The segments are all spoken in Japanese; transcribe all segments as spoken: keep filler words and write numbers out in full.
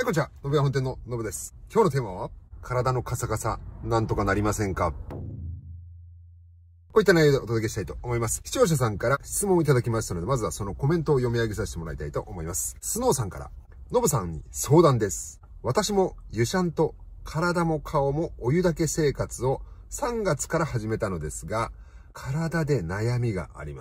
こんにちは。のぶや本店ののぶです。今日のテーマは、体のカサカサ、なんとかなりませんか？こういった内容でお届けしたいと思います。視聴者さんから質問をいただきましたので、まずはそのコメントを読み上げさせてもらいたいと思います。スノーさんから、のぶさんに相談です。私も湯シャンと体も顔もお湯だけ生活をさんがつから始めたのですが、体で悩みがあります。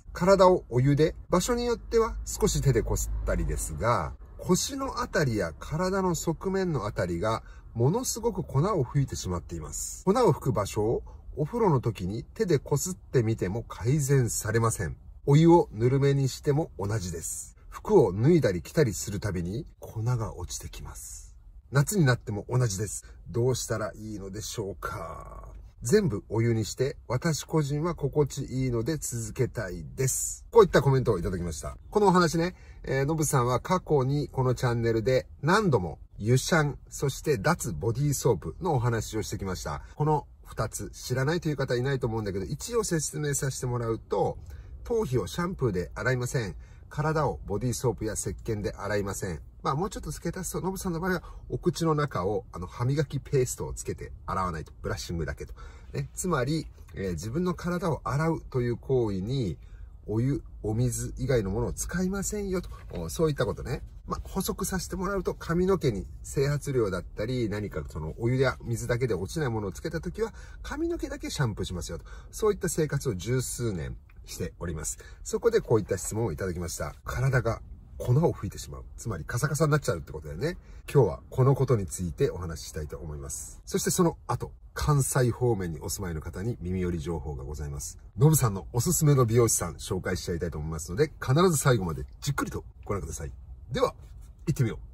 体をお湯で、場所によっては少し手でこすったりですが、腰のあたりや体の側面のあたりがものすごく粉を吹いてしまっています。粉を吹く場所をお風呂の時に手でこすってみても改善されません。お湯をぬるめにしても同じです。服を脱いだり着たりするたびに粉が落ちてきます。夏になっても同じです。どうしたらいいのでしょうか？全部お湯にして、私個人は心地いいので続けたいです。こういったコメントをいただきました。このお話ね、えー、のぶさんは過去にこのチャンネルで何度も湯シャン、そして脱ボディーソープのお話をしてきました。この二つ知らないという方いないと思うんだけど、一応説明させてもらうと、頭皮をシャンプーで洗いません。体をボディーソープや石鹸で洗いません。まあもうちょっと付け足すと、のぶさんの場合はお口の中をあの歯磨きペーストをつけて洗わないと。ブラッシングだけと。ね、つまり、えー、自分の体を洗うという行為に、お湯、お水以外のものを使いませんよと。そういったことね。まあ補足させてもらうと、髪の毛に整髪料だったり、何かそのお湯や水だけで落ちないものをつけたときは、髪の毛だけシャンプーしますよと。そういった生活を十数年しております。そこでこういった質問をいただきました。体が粉を吹いてしまう。つまりカサカサになっちゃうってことだよね。今日はこのことについてお話ししたいと思います。そしてその後、関西方面にお住まいの方に耳寄り情報がございます。のぶさんのおすすめの美容師さん紹介しちゃいたいと思いますので、必ず最後までじっくりとご覧ください。では、行ってみよう。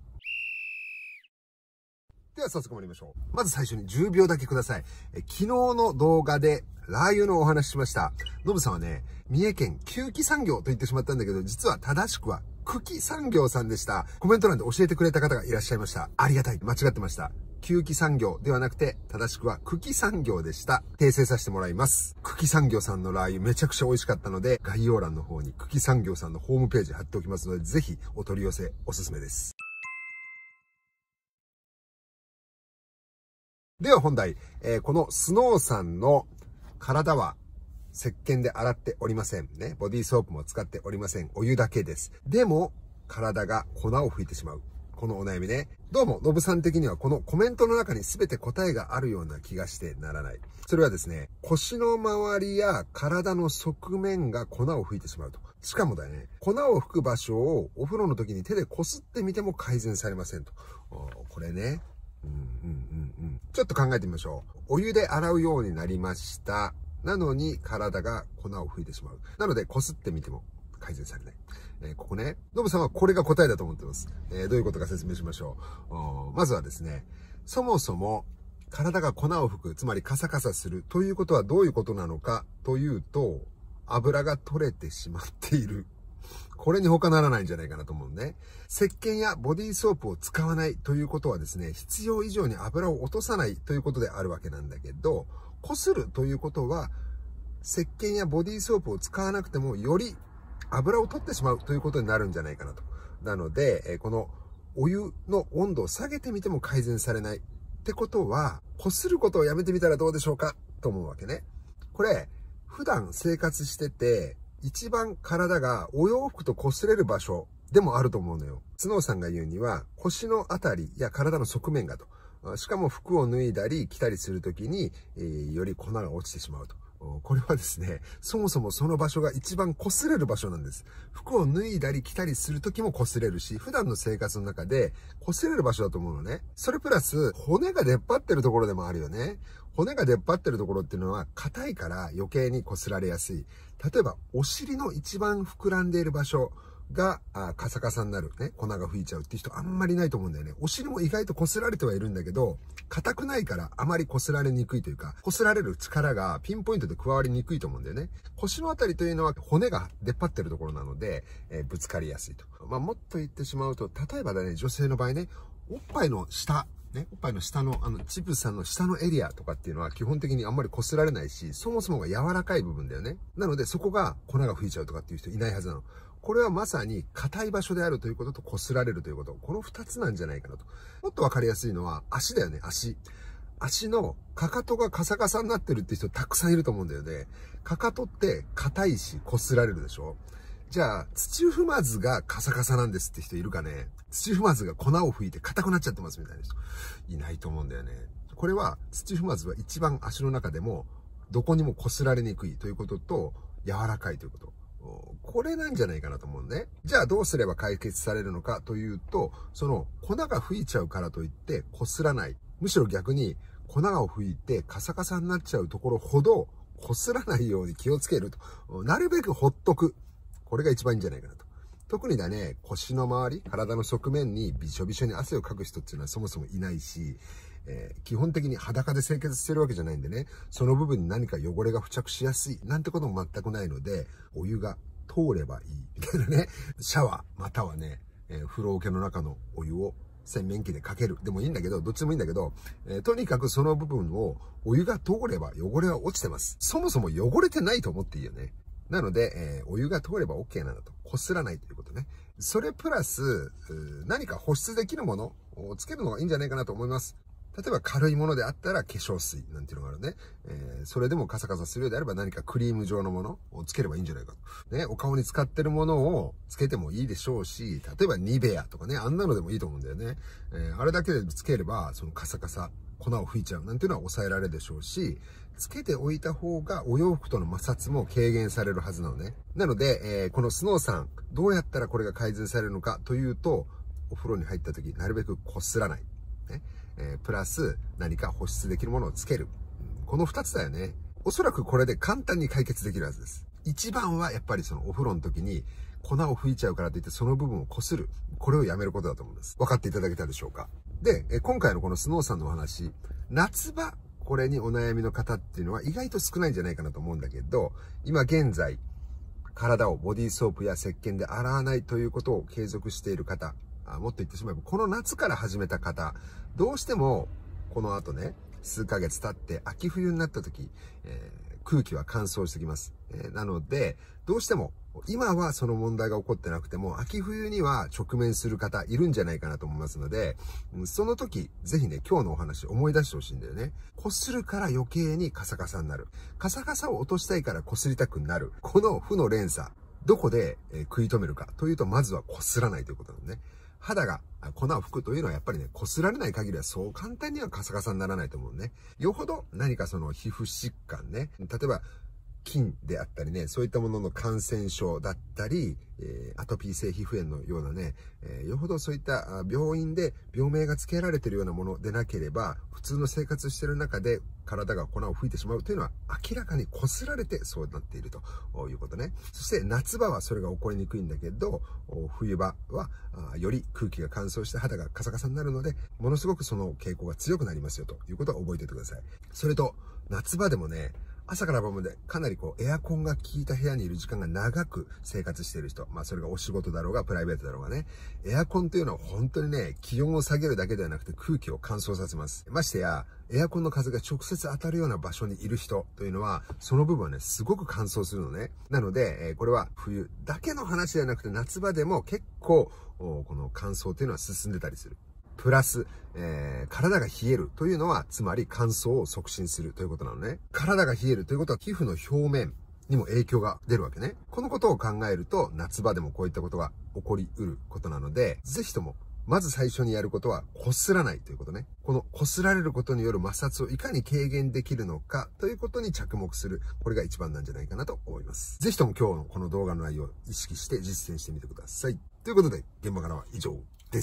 では早速参りましょう。まず最初にじゅうびょうだけください。え昨日の動画でラー油のお話ししました。のぶさんはね、三重県久喜産業と言ってしまったんだけど、実は正しくは久喜産業さんでした。コメント欄で教えてくれた方がいらっしゃいました。ありがたい。間違ってました。久喜産業ではなくて、正しくは久喜産業でした。訂正させてもらいます。久喜産業さんのラー油めちゃくちゃ美味しかったので、概要欄の方に久喜産業さんのホームページ貼っておきますので、ぜひお取り寄せおすすめです。では本題、えー、このスノーさんの体は石鹸で洗っておりませんね。ボディーソープも使っておりません。お湯だけです。でも、体が粉を吹いてしまう。このお悩みね。どうも、のぶさん的にはこのコメントの中に全て答えがあるような気がしてならない。それはですね、腰の周りや体の側面が粉を吹いてしまうと。しかもだね、粉を吹く場所をお風呂の時に手でこすってみても改善されませんと。これね。うんうんうんうん、ちょっと考えてみましょう。お湯で洗うようになりました。なのに体が粉を吹いてしまう。なので、こすってみても改善されない。えー、ここね、のぶさんはこれが答えだと思ってます。えー、どういうことか説明しましょう。まずはですね、そもそも体が粉を吹く、つまりカサカサするということはどういうことなのかというと、油が取れてしまっている。これに他ならないんじゃないかなと思うね。石鹸やボディーソープを使わないということはですね、必要以上に油を落とさないということであるわけなんだけど、こするということは、石鹸やボディーソープを使わなくても、より油を取ってしまうということになるんじゃないかなと。なので、このお湯の温度を下げてみても改善されないってことは、こすることをやめてみたらどうでしょうかと思うわけね。これ、普段生活してて、一番体がお洋服と擦れる場所でもあると思うのよ。スノーさんが言うには、腰のあたりや体の側面がと。しかも服を脱いだり着たりするときに、えー、より粉が落ちてしまうと。これはですね、そもそもその場所が一番擦れる場所なんです。服を脱いだり着たりするときも擦れるし、普段の生活の中で擦れる場所だと思うのね。それプラス、骨が出っ張ってるところでもあるよね。骨が出っ張ってるところっていうのは硬いから余計に擦られやすい。例えば、お尻の一番膨らんでいる場所があカサカサになるね。粉が吹いちゃうっていう人あんまりないと思うんだよね。お尻も意外と擦られてはいるんだけど、硬くないからあまり擦られにくいというか、擦られる力がピンポイントで加わりにくいと思うんだよね。腰のあたりというのは骨が出っ張ってるところなので、えー、ぶつかりやすいと。まあ、もっと言ってしまうと、例えばだね、女性の場合ね、おっぱいの下、ね、おっぱいの下の、あの、チブさんの下のエリアとかっていうのは基本的にあんまり擦られないし、そもそもが柔らかい部分だよね。なので、そこが粉が吹いちゃうとかっていう人いないはずなの。 これはまさに硬い場所であるということと擦られるということ。この二つなんじゃないかなと。もっとわかりやすいのは足だよね、足。足のかかとがカサカサになってるって人たくさんいると思うんだよね。かかとって硬いし擦られるでしょ。じゃあ、土踏まずがカサカサなんですって人いるかね。土踏まずが粉を吹いて硬くなっちゃってますみたいな人いないと思うんだよね。これは土踏まずは一番足の中でもどこにも擦られにくいということと柔らかいということ。これなんじゃないかなと思うね。じゃあどうすれば解決されるのかというと、その粉が吹いちゃうからといって擦らない。むしろ逆に粉を吹いてカサカサになっちゃうところほど擦らないように気をつけると。なるべくほっとく。これが一番いいんじゃないかなと。特にだね、腰の周り、体の側面にびしょびしょに汗をかく人っていうのはそもそもいないし、えー、基本的に裸で清潔してるわけじゃないんでね、その部分に何か汚れが付着しやすいなんてことも全くないので、お湯が通ればいいみたいなね、シャワーまたはね、えー、風呂桶の中のお湯を洗面器でかけるでもいいんだけど、どっちでもいいんだけど、えー、とにかくその部分をお湯が通れば汚れは落ちてます。そもそも汚れてないと思っていいよね。なので、えー、お湯が通れば OK なんだと。擦らないということね。それプラス、何か保湿できるものをつけるのがいいんじゃないかなと思います。例えば軽いものであったら化粧水なんていうのがあるね。えー、それでもカサカサするようであれば何かクリーム状のものをつければいいんじゃないかと。ね、お顔に使ってるものをつけてもいいでしょうし、例えばニベアとかね、あんなのでもいいと思うんだよね。えー、あれだけでつければ、そのカサカサ、粉を吹いちゃうなんていうのは抑えられるでしょうし、つけておいた方がお洋服との摩擦も軽減されるはずなのね。なので、えー、このスノーさん、どうやったらこれが改善されるのかというと、お風呂に入った時、なるべく擦らない。ねえー、プラス、何か保湿できるものをつける。この二つだよね。おそらくこれで簡単に解決できるはずです。一番はやっぱりそのお風呂の時に粉を吹いちゃうからといってその部分を擦る。これをやめることだと思います。分かっていただけたでしょうか。で、えー、今回のこのスノーさんのお話、夏場、これにお悩みの方っていうのは意外と少ないんじゃないかなと思うんだけど、今現在、体をボディーソープや石鹸で洗わないということを継続している方、あもっと言ってしまえば、この夏から始めた方、どうしてもこの後ね、数ヶ月経って秋冬になった時、えー、空気は乾燥してきます。えー、なので、どうしても今はその問題が起こってなくても、秋冬には直面する方いるんじゃないかなと思いますので、その時、ぜひね、今日のお話思い出してほしいんだよね。擦るから余計にカサカサになる。カサカサを落としたいから擦りたくなる。この負の連鎖、どこで食い止めるかというと、まずは擦らないということなのね。肌が粉を吹くというのはやっぱりね、擦られない限りはそう簡単にはカサカサにならないと思うね。よほど何かその皮膚疾患ね、例えば、菌であったりね、そういったものの感染症だったり、えー、アトピー性皮膚炎のようなね、えー、よほどそういった病院で病名が付けられているようなものでなければ、普通の生活している中で体が粉を吹いてしまうというのは明らかに擦られてそうなっているということね。そして夏場はそれが起こりにくいんだけど、冬場はより空気が乾燥して肌がカサカサになるので、ものすごくその傾向が強くなりますよということは覚えておいてください。それと、夏場でもね、朝から晩までかなりこうエアコンが効いた部屋にいる時間が長く生活している人。まあそれがお仕事だろうがプライベートだろうがね。エアコンというのは本当にね、気温を下げるだけではなくて空気を乾燥させます。ましてや、エアコンの風が直接当たるような場所にいる人というのは、その部分はね、すごく乾燥するのね。なので、これは冬だけの話ではなくて夏場でも結構、この乾燥というのは進んでたりする。プラス、えー、体が冷えるというのは、つまり乾燥を促進するということなのね。体が冷えるということは、皮膚の表面にも影響が出るわけね。このことを考えると、夏場でもこういったことが起こりうることなので、ぜひとも、まず最初にやることは、擦らないということね。この擦られることによる摩擦をいかに軽減できるのかということに着目する。これが一番なんじゃないかなと思います。ぜひとも今日のこの動画の内容を意識して実践してみてください。ということで、現場からは以上です。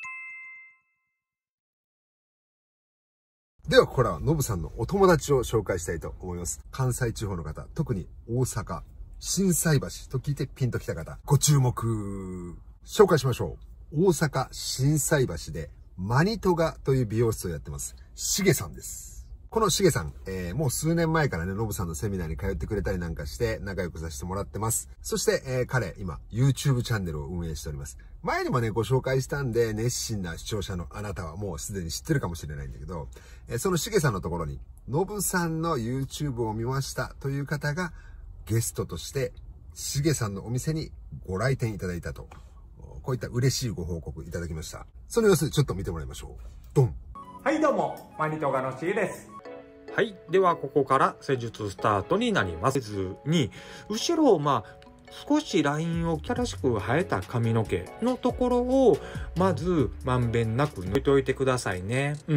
では、ここからはノブさんのお友達を紹介したいと思います。関西地方の方、特に大阪、心斎橋と聞いてピンときた方、ご注目。紹介しましょう。大阪、心斎橋でマニトガという美容室をやってます。しげさんです。このしげさん、えー、もう数年前からね、ノブさんのセミナーに通ってくれたりなんかして仲良くさせてもらってます。そして、えー、彼、今、YouTube チャンネルを運営しております。前にもね、ご紹介したんで、熱心な視聴者のあなたはもうすでに知ってるかもしれないんだけど、えー、そのしげさんのところに、ノブさんの YouTube を見ましたという方がゲストとしてしげさんのお店にご来店いただいたと、こういった嬉しいご報告いただきました。その様子ちょっと見てもらいましょう。ドン。 はい、どうもマニトガのしげです。 はい。では、ここから施術スタートになります。施術に、後ろを、まあ、少しラインをキャラしく生えた髪の毛のところを、まず、まんべんなく抜いておいてくださいね。うん。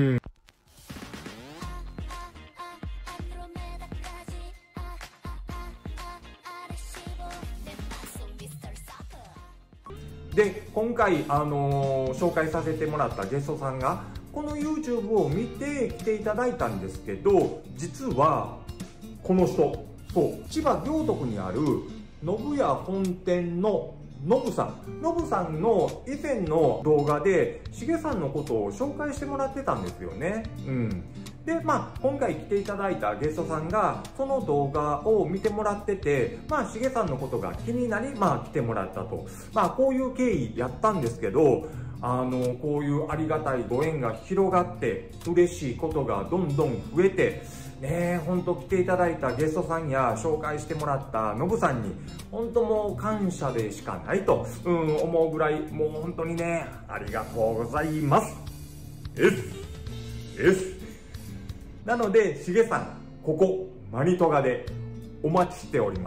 で、今回、あのー、紹介させてもらったゲストさんが、この YouTube を見て来ていただいたんですけど、実は、この人、そう、千葉行徳にある、信屋本店のノブさん。ノブさんの以前の動画で、しげさんのことを紹介してもらってたんですよね。うん。で、まあ、今回来ていただいたゲストさんが、その動画を見てもらってて、まあ、しげさんのことが気になり、まあ、来てもらったと。まあ、こういう経緯やったんですけど、あの、こういうありがたいご縁が広がって、嬉しいことがどんどん増えて、ねえ、ほんと来ていただいたゲストさんや紹介してもらったノブさんに、本当もう感謝でしかないと、うん、思うぐらい、もう本当にね、ありがとうございます。えす。えす。なので、しげさん、ここ、マニトガでお待ちしております。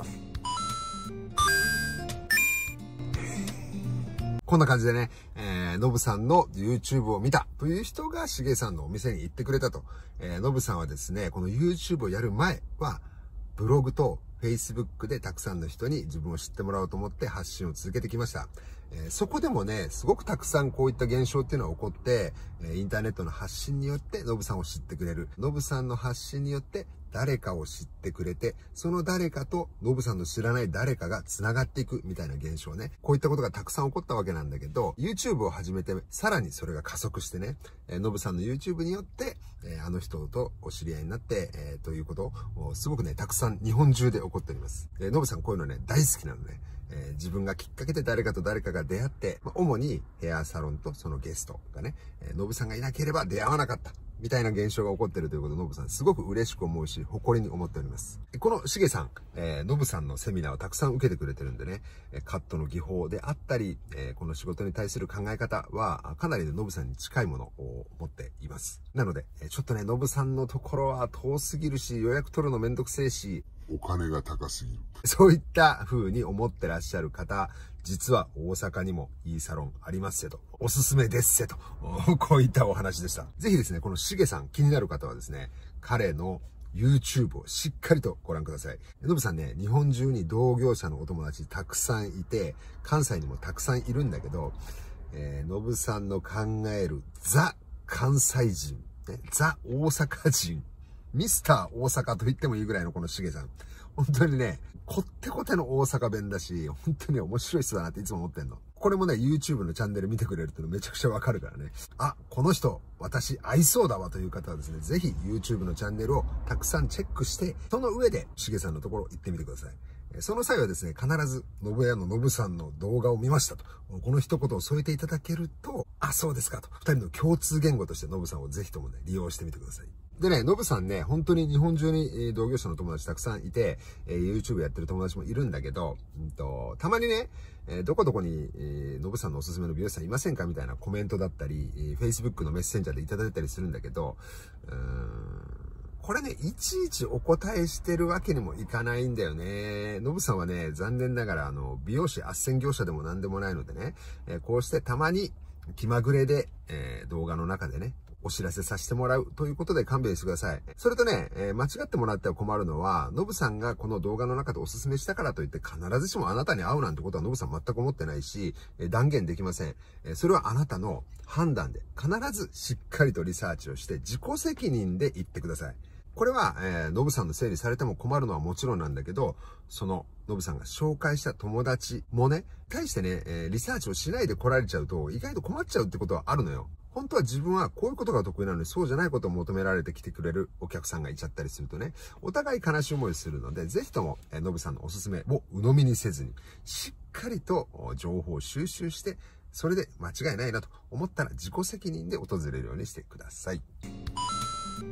こんな感じでね、えー、ノブさんの YouTube を見たという人がしげさんのお店に行ってくれたと。えー、ノブさんはですね、この YouTube をやる前は、ブログと Facebook でたくさんの人に自分を知ってもらおうと思って発信を続けてきました。えー、そこでもね、すごくたくさんこういった現象っていうのは起こって、えー、インターネットの発信によってノブさんを知ってくれる。ノブさんの発信によって誰かを知ってくれて、その誰かとノブさんの知らない誰かが繋がっていくみたいな現象ね。こういったことがたくさん起こったわけなんだけど、YouTube を始めて、さらにそれが加速してね、えー、ノブさんの YouTube によって、えー、あの人とお知り合いになって、えー、ということを、すごくね、たくさん日本中で起こっております。えー、ノブさんこういうのね、大好きなのね。えー、自分がきっかけで誰かと誰かが出会って、まあ、主にヘアサロンとそのゲストがね、えー、ノブさんがいなければ出会わなかった。みたいな現象が起こっているということで、ノブさんすごく嬉しく思うし、誇りに思っております。このしげさん、えー、ノブさんのセミナーをたくさん受けてくれてるんでね、カットの技法であったり、えー、この仕事に対する考え方は、かなりノブさんに近いものを持っています。なので、ちょっとね、ノブさんのところは遠すぎるし、予約取るのめんどくせえし、 お金が高すぎる。 そういった風に思ってらっしゃる方、実は大阪にもいいサロンありますせと。おすすめですせと。こういったお話でした。ぜひですね、このしげさん気になる方はですね、彼の YouTube をしっかりとご覧ください。ノブさんね、日本中に同業者のお友達たくさんいて、関西にもたくさんいるんだけど、えー、ノブさんの考えるザ関西人、ね、ザ大阪人、ミスター大阪と言ってもいいぐらいのこのしげさん。本当にね、こってこての大阪弁だし、本当に面白い人だなっていつも思ってんの。これもね、YouTube のチャンネル見てくれるってのめちゃくちゃわかるからね。あ、この人、私合いそうだわという方はですね、ぜひ YouTube のチャンネルをたくさんチェックして、その上でしげさんのところ行ってみてください。その際はですね、必ず、信屋のノブさんの動画を見ましたと。この一言を添えていただけると、あ、そうですかと。二人の共通言語としてノブさんをぜひともね、利用してみてください。でね、ノブさんね、本当に日本中に同業者の友達たくさんいて、YouTube やってる友達もいるんだけど、うんと、たまにね、どこどこに、ノブさんのおすすめの美容師さんいませんかみたいなコメントだったり、Facebook のメッセンジャーでいただいたりするんだけど、うーんこれね、いちいちお答えしてるわけにもいかないんだよね。ノブさんはね、残念ながら、あの、美容師斡旋業者でも何でもないのでね、えー、こうしてたまに気まぐれで、えー、動画の中でね、お知らせさせてもらうということで勘弁してください。それとね、えー、間違ってもらっては困るのは、ノブさんがこの動画の中でおすすめしたからといって必ずしもあなたに合うなんてことはノブさん全く思ってないし、えー、断言できません。えー、それはあなたの判断で必ずしっかりとリサーチをして自己責任で言ってください。これは、えー、ノブさんの整理されても困るのはもちろんなんだけど、その、ノブさんが紹介した友達もね、対してね、えー、リサーチをしないで来られちゃうと、意外と困っちゃうってことはあるのよ。本当は自分はこういうことが得意なのに、そうじゃないことを求められてきてくれるお客さんがいちゃったりするとね、お互い悲しい思いするので、ぜひとも、えー、ノブさんのおすすめを鵜呑みにせずに、しっかりと情報を収集して、それで間違いないなと思ったら自己責任で訪れるようにしてください。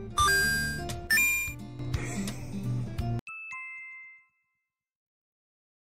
では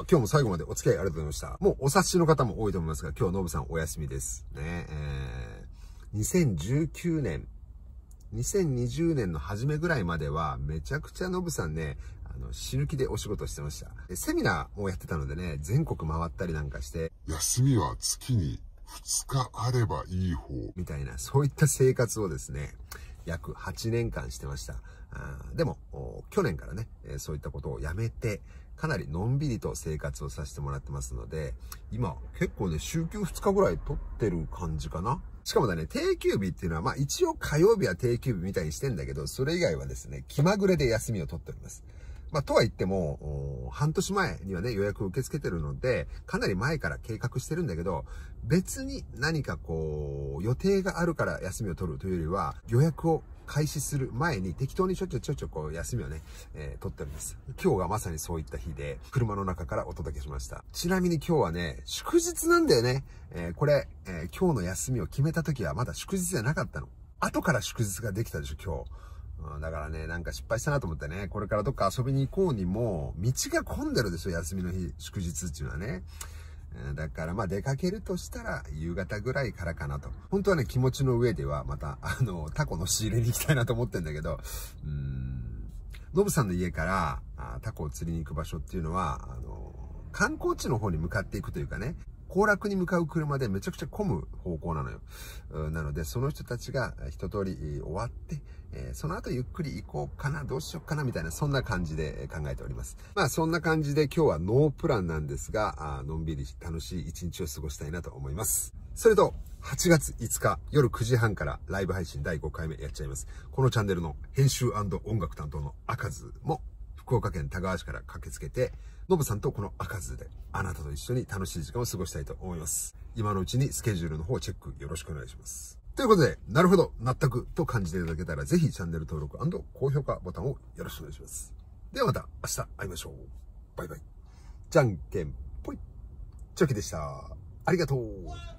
今日も最後までお付き合いありがとうございました。もうお察しの方も多いと思いますが、今日ノブさんお休みです。ね、えー、にせんじゅうきゅうねん、にせんにじゅうねんの初めぐらいまでは、めちゃくちゃノブさんね、あの、死ぬ気でお仕事してました。でセミナーもやってたのでね、全国回ったりなんかして、 休みは月にふつかあればいい方。 みたいな、そういった生活をですね、約はちねんかんしてました。あでも、去年からね、そういったことをやめて、かなりのんびりと生活をさせてもらってますので、今、結構ね、週休ふつかぐらい取ってる感じかな。しかもだね、定休日っていうのは、まあ一応火曜日は定休日みたいにしてんだけど、それ以外はですね、気まぐれで休みを取っております。まあ、とは言っても、半年前にはね、予約を受け付けてるので、かなり前から計画してるんだけど、別に何かこう、予定があるから休みを取るというよりは、予約を開始する前に適当にちょちょちょちょこう休みをね、えー、取っております。今日がまさにそういった日で、車の中からお届けしました。ちなみに今日はね、祝日なんだよね。えー、これ、えー、今日の休みを決めた時はまだ祝日じゃなかったの。後から祝日ができたでしょ、今日。だからね、なんか失敗したなと思ってね、これからどっか遊びに行こうにも、道が混んでるでしょ、休みの日、祝日っていうのはね。だからまあ出かけるとしたら夕方ぐらいからかなと。本当はね、気持ちの上ではまた、あの、タコの仕入れに行きたいなと思ってんだけど、うーん、ノブさんの家からあタコを釣りに行く場所っていうのは、あの、観光地の方に向かっていくというかね、行楽に向かう車でめちゃくちゃ混む方向なのよ。なので、その人たちが一通り終わって、えー、その後ゆっくり行こうかな、どうしようかな、みたいな、そんな感じで考えております。まあ、そんな感じで今日はノープランなんですが、あのんびり楽しい一日を過ごしたいなと思います。それと、はちがついつか夜くじはんからライブ配信だいごかいめやっちゃいます。このチャンネルの編集&音楽担当の赤津も、福岡県田川市から駆けつけて、ノブさんとこの赤津であなたと一緒に楽しい時間を過ごしたいと思います。今のうちにスケジュールの方をチェックよろしくお願いします。ということで、なるほど、納得と感じていただけたら、ぜひチャンネル登録&高評価ボタンをよろしくお願いします。ではまた明日会いましょう。バイバイ。じゃんけんぽい。チョキでした。ありがとう。